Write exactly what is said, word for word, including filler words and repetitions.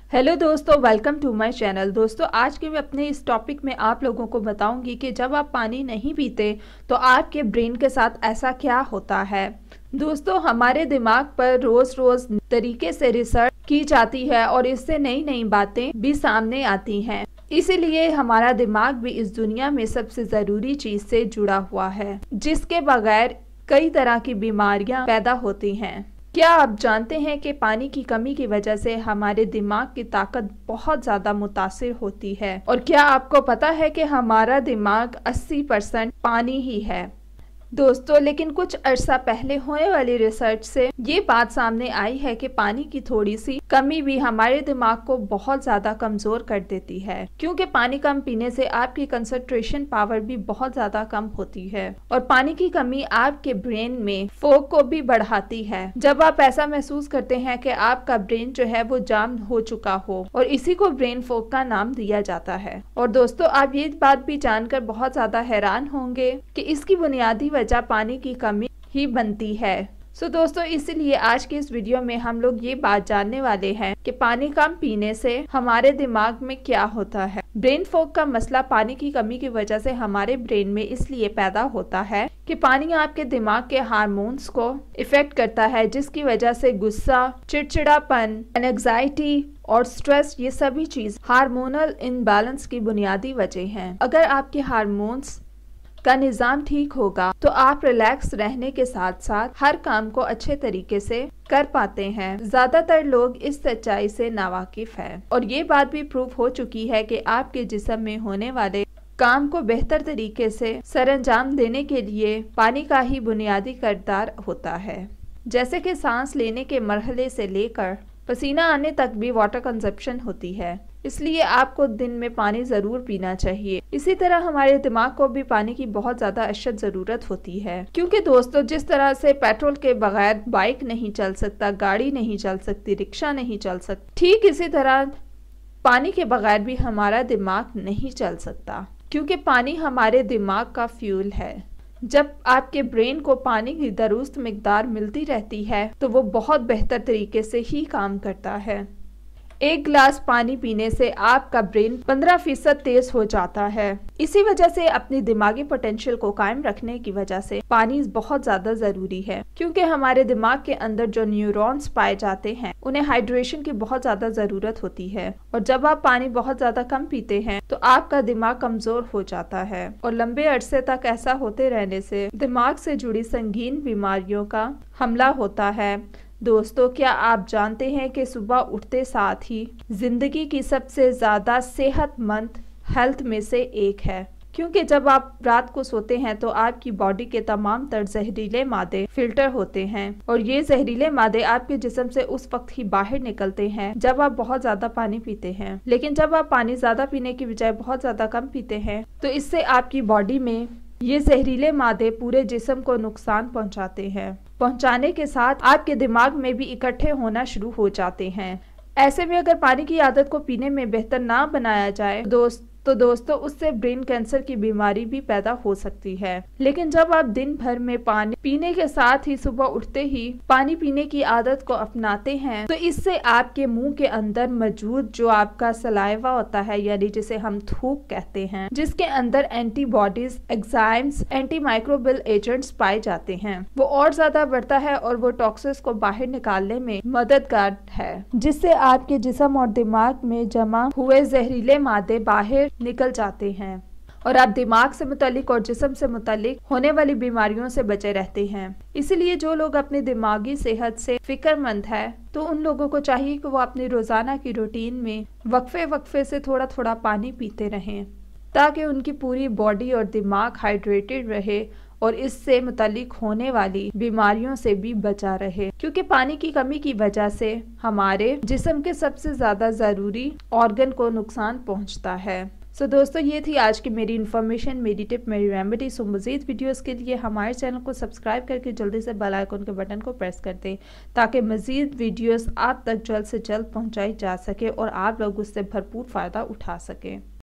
Hello दोस्तों, welcome to my channel. दोस्तों, आज के मैं अपने इस टॉपिक में आप लोगों को बताऊंगी कि जब आप पानी नहीं पीते तो आपके ब्रेन के साथ ऐसा क्या होता है। दोस्तों, हमारे दिमाग पर रोज रोज तरीके से रिसर्च की जाती है और इससे नई नई बातें भी सामने आती हैं। इसीलिए हमारा दिमाग भी इस दुनिया में सबसे जरूरी चीज से जुड़ा हुआ है, जिसके बगैर कई तरह की बीमारियां पैदा होती हैं। क्या आप जानते हैं कि पानी की कमी की वजह से हमारे दिमाग की ताकत बहुत ज़्यादा मुतासिर होती है? और क्या आपको पता है कि हमारा दिमाग अस्सी परसेंट पानी ही है? दोस्तों, लेकिन कुछ अरसा पहले होने वाली रिसर्च से ये बात सामने आई है कि पानी की थोड़ी सी कमी भी हमारे दिमाग को बहुत ज्यादा कमजोर कर देती है, क्योंकि पानी कम पीने से आपकी कंसंट्रेशन पावर भी बहुत ज्यादा कम होती है और पानी की कमी आपके ब्रेन में फोक को भी बढ़ाती है। जब आप ऐसा महसूस करते हैं कि आपका ब्रेन जो है वो जाम हो चुका हो, और इसी को ब्रेन फोक का नाम दिया जाता है। और दोस्तों, आप ये बात भी जानकर बहुत ज्यादा हैरान होंगे कि इसकी बुनियादी वजह पानी की कमी ही बनती है। सो so, दोस्तों, इसीलिए आज की इस वीडियो में हम लोग ये बात जानने वाले हैं कि पानी कम पीने से हमारे दिमाग में क्या होता है। ब्रेन फॉग का मसला पानी की कमी की वजह से हमारे ब्रेन में इसलिए पैदा होता है कि पानी आपके दिमाग के हार्मोन्स को इफेक्ट करता है, जिसकी वजह से गुस्सा, चिड़चिड़ापन, एंजाइटी और स्ट्रेस, ये सभी चीज हार्मोनल इनबैलेंस की बुनियादी वजह हैं। अगर आपके हार्मोन्स का निजाम ठीक होगा तो आप रिलैक्स रहने के साथ साथ हर काम को अच्छे तरीके से कर पाते हैं। ज्यादातर लोग इस सच्चाई से नावाकिफ हैं और ये बात भी प्रूव हो चुकी है कि आपके जिस्म में होने वाले काम को बेहतर तरीके से सरअंजाम देने के लिए पानी का ही बुनियादी किरदार होता है। जैसे कि सांस लेने के मरहले से लेकर पसीना आने तक भी वाटर कंजप्शन होती है, इसलिए आपको दिन में पानी जरूर पीना चाहिए। इसी तरह हमारे दिमाग को भी पानी की बहुत ज्यादा अशद जरूरत होती है, क्योंकि दोस्तों, जिस तरह से पेट्रोल के बगैर बाइक नहीं चल सकता, गाड़ी नहीं चल सकती, रिक्शा नहीं चल सकती, ठीक इसी तरह पानी के बगैर भी हमारा दिमाग नहीं चल सकता, क्योंकि पानी हमारे दिमाग का फ्यूल है। जब आपके ब्रेन को पानी की दुरुस्त मिकदार मिलती रहती है तो वो बहुत बेहतर तरीके से ही काम करता है। एक गिलास पानी पीने से आपका ब्रेन पंद्रह फीसद तेज हो जाता है। इसी वजह से अपनी दिमागी पोटेंशियल को कायम रखने की वजह से पानी बहुत ज्यादा जरूरी है, क्योंकि हमारे दिमाग के अंदर जो न्यूरॉन्स पाए जाते हैं उन्हें हाइड्रेशन की बहुत ज्यादा जरूरत होती है। और जब आप पानी बहुत ज्यादा कम पीते हैं तो आपका दिमाग कमजोर हो जाता है और लंबे अरसे तक ऐसा होते रहने से दिमाग से जुड़ी संगीन बीमारियों का हमला होता है। दोस्तों, क्या आप जानते हैं कि सुबह उठते साथ ही जिंदगी की सबसे ज्यादा सेहतमंद हेल्थ में से एक है, क्योंकि जब आप रात को सोते हैं तो आपकी बॉडी के तमाम तर जहरीले मादे फिल्टर होते हैं और ये जहरीले मादे आपके जिस्म से उस वक्त ही बाहर निकलते हैं जब आप बहुत ज्यादा पानी पीते हैं। लेकिन जब आप पानी ज्यादा पीने की बजाय बहुत ज्यादा कम पीते हैं तो इससे आपकी बॉडी में ये जहरीले मादे पूरे जिस्म को नुकसान पहुंचाते हैं, पहुंचाने के साथ आपके दिमाग में भी इकट्ठे होना शुरू हो जाते हैं। ऐसे में अगर पानी की आदत को पीने में बेहतर ना बनाया जाए दोस्त तो दोस्तों उससे ब्रेन कैंसर की बीमारी भी पैदा हो सकती है। लेकिन जब आप दिन भर में पानी पीने के साथ ही सुबह उठते ही पानी पीने की आदत को अपनाते हैं तो इससे आपके मुंह के अंदर मौजूद जो आपका सलाइवा होता है, यानी जिसे हम थूक कहते हैं, जिसके अंदर antibodies, enzymes, anti microbial agents पाए जाते हैं, वो और ज्यादा बढ़ता है और वो टॉक्सिन्स को बाहर निकालने में मददगार है, जिससे आपके जिस्म और दिमाग में जमा हुए जहरीले मादे बाहर निकल जाते हैं और आप दिमाग से मुतालिक और जिस्म से मुतालिक होने वाली बीमारियों से बचे रहते हैं। इसलिए जो लोग अपनी दिमागी सेहत से फिक्रमंद है तो उन लोगों को चाहिए कि वो अपनी रोजाना की रूटीन में वक्फे वक्फे से थोड़ा थोड़ा पानी पीते रहें, ताकि उनकी पूरी बॉडी और दिमाग हाइड्रेटेड रहे और इससे मुतालिक होने वाली बीमारियों से भी बचा रहे, क्योंकि पानी की कमी की वजह से हमारे जिस्म के सबसे ज्यादा जरूरी ऑर्गन को नुकसान पहुंचता है। सो so, दोस्तों, ये थी आज की मेरी इन्फॉर्मेशन, मेरी टिप, मेरी रेमेडी। सो मजीद वीडियोस के लिए हमारे चैनल को सब्सक्राइब करके जल्दी से बेल आइकन के बटन को प्रेस कर दें, ताकि मजीद वीडियोस आप तक जल्द से जल्द पहुंचाई जा सके और आप लोग उससे भरपूर फ़ायदा उठा सकें।